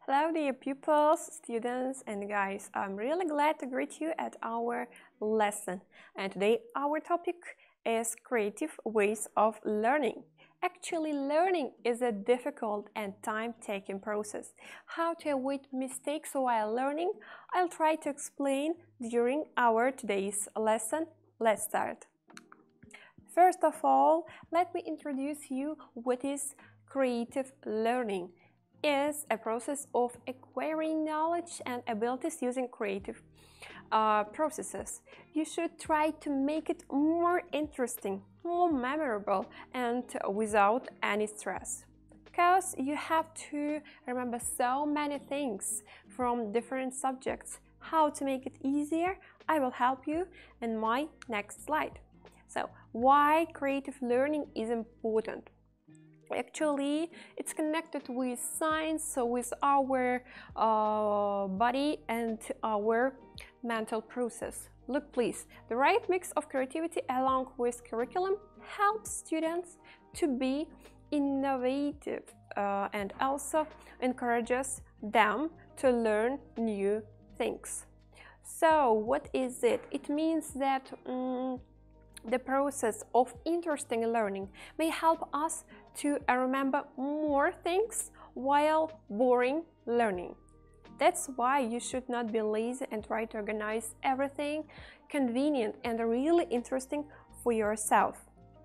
Hello dear pupils, students and guys. I'm really glad to greet you at our lesson. And today our topic is creative ways of learning. Actually, learning is a difficult and time-taking process. How to avoid mistakes while learning, I'll try to explain during our today's lesson. Let's start. First of all, let me introduce you what is creative learning. Is a process of acquiring knowledge and abilities using creative processes. You should try to make it more interesting, more memorable, and without any stress. Because you have to remember so many things from different subjects. How to make it easier, I will help you in my next slide. So, why creative learning is important? Actually, it's connected with science, so with our body and our mental process. Look please, the right mix of creativity along with curriculum helps students to be innovative and also encourages them to learn new things. So what is it? It means that the process of interesting learning may help us to remember more things while boring learning. That's why you should not be lazy and try to organize everything convenient and really interesting for yourself.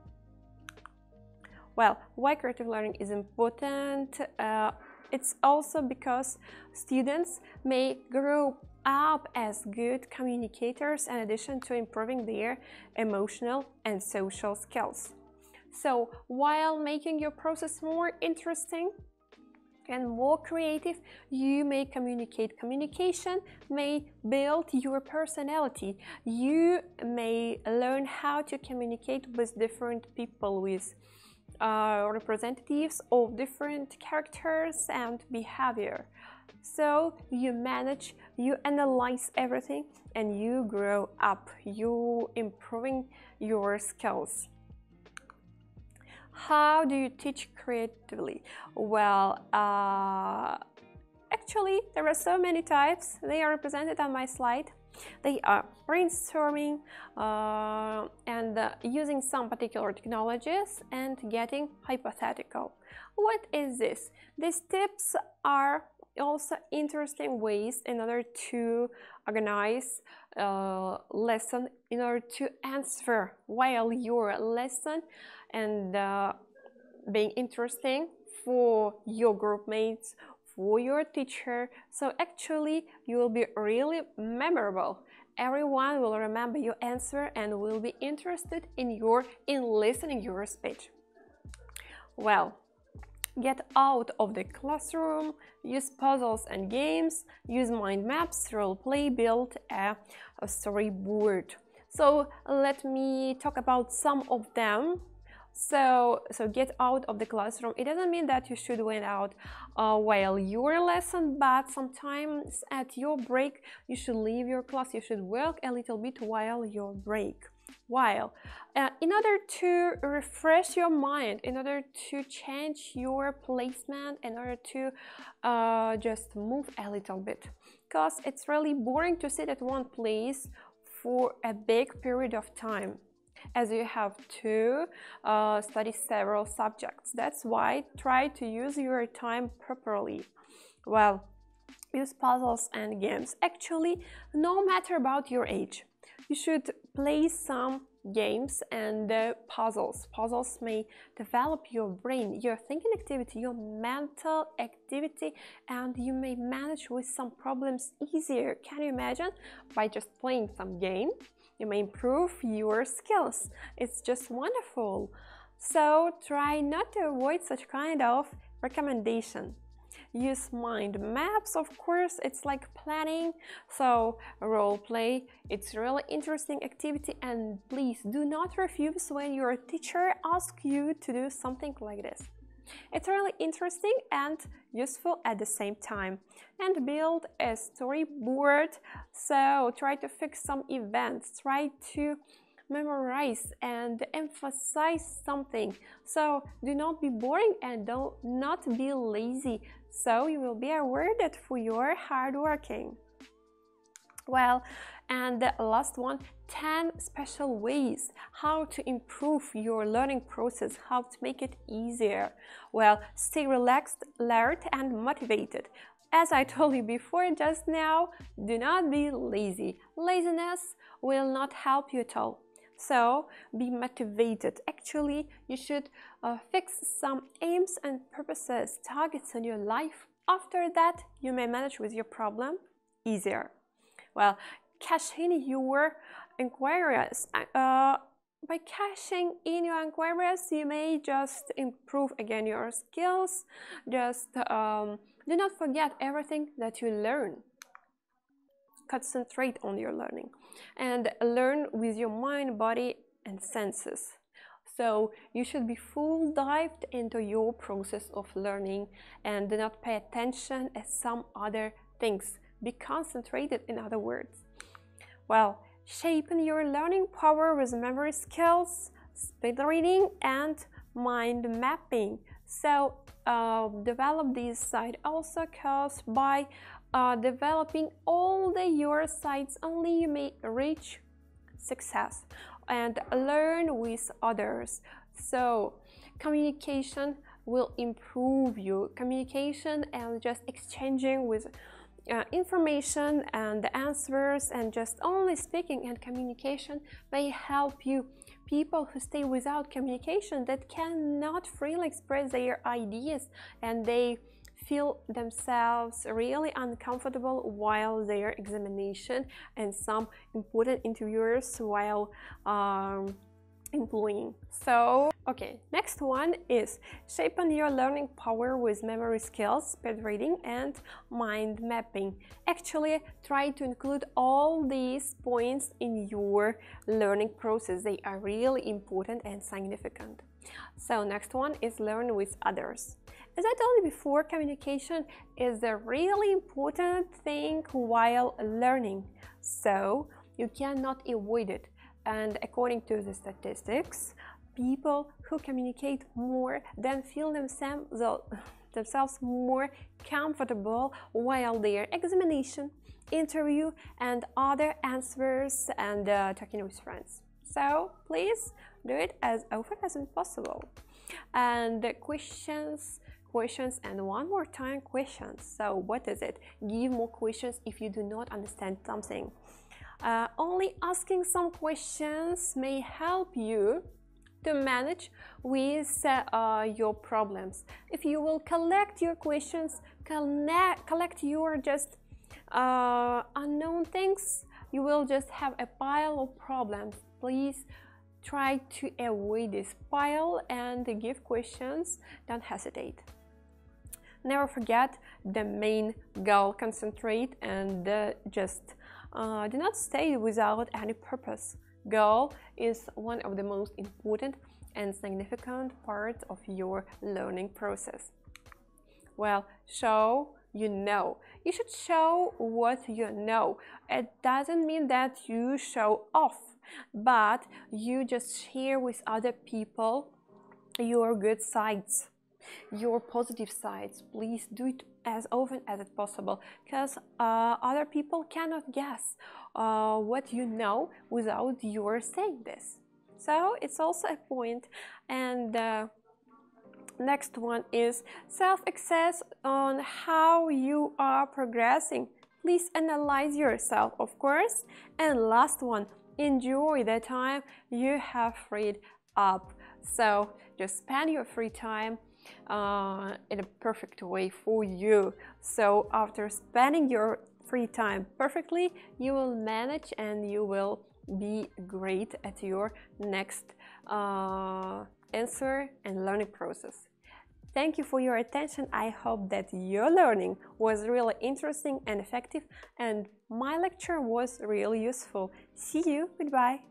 Well, why creative learning is important? It's also because students may grow up as good communicators in addition to improving their emotional and social skills. So, while making your process more interesting and more creative, you may communicate. Communication may build your personality. You may learn how to communicate with different people, with representatives of different characters and behavior. So you manage, you analyze everything, and you grow up, you improving your skills. How do you teach creatively? Well, actually there are so many types. They are represented on my slide. They are brainstorming and using some particular technologies and getting hypothetical. What is this? These tips are also interesting ways in order to organize lesson, in order to answer while your lesson and being interesting for your group mates, for your teacher. So actually you will be really memorable. Everyone will remember your answer and will be interested in listening your speech. Well, get out of the classroom, use puzzles and games, use mind maps, role play, build a storyboard. So let me talk about some of them. So get out of the classroom. It doesn't mean that you should went out while your lesson, but sometimes at your break you should leave your class. You should work a little bit while your break. While in order to refresh your mind, in order to change your placement, in order to just move a little bit, because it's really boring to sit at one place for a big period of time, as you have to study several subjects. That's why try to use your time properly. Well, use puzzles and games. Actually, no matter about your age, you should play some games and puzzles. Puzzles may develop your brain, your thinking activity, your mental activity, and you may manage with some problems easier. Can you imagine? By just playing some game, you may improve your skills. It's just wonderful. So try not to avoid such kind of recommendation. Use mind maps, of course, it's like planning. So role play, it's really interesting activity, and please do not refuse when your teacher asks you to do something like this. It's really interesting and useful at the same time. And build a storyboard. So try to fix some events, try to memorize and emphasize something. So do not be boring and do not be lazy. So you will be rewarded for your hard working. Well, and the last one, 10 special ways how to improve your learning process, how to make it easier. Well, stay relaxed, alert, and motivated. As I told you before just now, do not be lazy. Laziness will not help you at all. So be motivated. Actually, you should fix some aims and purposes, targets in your life. After that, you may manage with your problem easier. Well, cash in your inquiries. By cashing in your inquiries, you may just improve again your skills. Just do not forget everything that you learn. Concentrate on your learning and learn with your mind, body, and senses. So you should be full dived into your process of learning and do not pay attention at some other things. Be concentrated, in other words. Well, sharpen your learning power with memory skills, speed reading, and mind mapping. So develop these sides also, because by developing all your sides only you may reach success and learn with others. So communication will improve your communication and just exchanging with information and answers and just only speaking and communication may help you. People who stay without communication, that cannot freely express their ideas, and they feel themselves really uncomfortable while their examination and some important interviewers while employing. So okay, next one is sharpen your learning power with memory skills, speed reading, and mind mapping. Actually, try to include all these points in your learning process. They are really important and significant. So next one is learn with others. As I told you before, communication is a really important thing while learning, so you cannot avoid it. And according to the statistics, people who communicate more then feel themselves more comfortable while their examination, interview, and other answers and talking with friends. So please do it as often as possible. And questions, and one more time questions. So what is it? Give more questions if you do not understand something. Only asking some questions may help you to manage with your problems. If you will collect your questions, collect your just unknown things, you will just have a pile of problems. Please try to avoid this pile and give questions. Don't hesitate. Never forget the main goal. Concentrate and just do not stay without any purpose. Goal is one of the most important and significant parts of your learning process. Well, show you know. You should show what you know. It doesn't mean that you show off, but you just share with other people your good sides, your positive sides. Please do it as often as it's possible, because other people cannot guess what you know without your saying this. So it's also a point. And next one is self-assess on how you are progressing. Please analyze yourself, of course. And last one, enjoy the time you have freed up. So just spend your free time in a perfect way for you. So after spending your free time perfectly, you will manage and you will be great at your next answer and learning process. Thank you for your attention. I hope that your learning was really interesting and effective, and my lecture was really useful. See you. Goodbye.